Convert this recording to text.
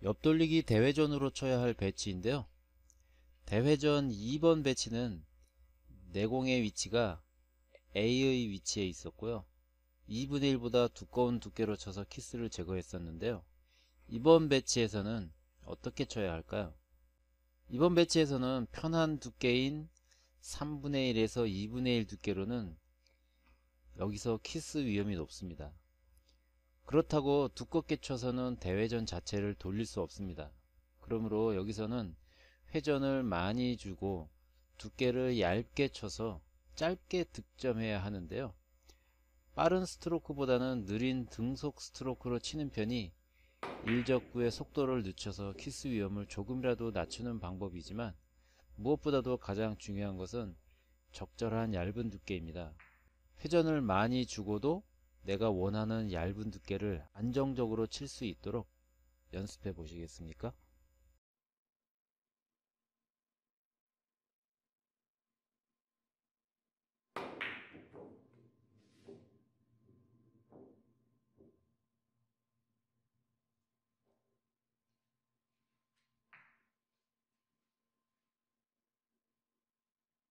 옆돌리기 대회전으로 쳐야 할 배치인데요. 대회전 2번 배치는 내공의 위치가 A의 위치에 있었고요. 2분의 1보다 두꺼운 두께로 쳐서 키스를 제거했었는데요. 이번 배치에서는 어떻게 쳐야 할까요? 이번 배치에서는 편한 두께인 3분의 1에서 2분의 1 두께로는 여기서 키스 위험이 높습니다. 그렇다고 두껍게 쳐서는 대회전 자체를 돌릴 수 없습니다. 그러므로 여기서는 회전을 많이 주고 두께를 얇게 쳐서 짧게 득점해야 하는데요. 빠른 스트로크보다는 느린 등속 스트로크로 치는 편이 일적구의 속도를 늦춰서 키스 위험을 조금이라도 낮추는 방법이지만, 무엇보다도 가장 중요한 것은 적절한 얇은 두께입니다. 회전을 많이 주고도 내가 원하는 얇은 두께를 안정적으로 칠 수 있도록 연습해 보시겠습니까?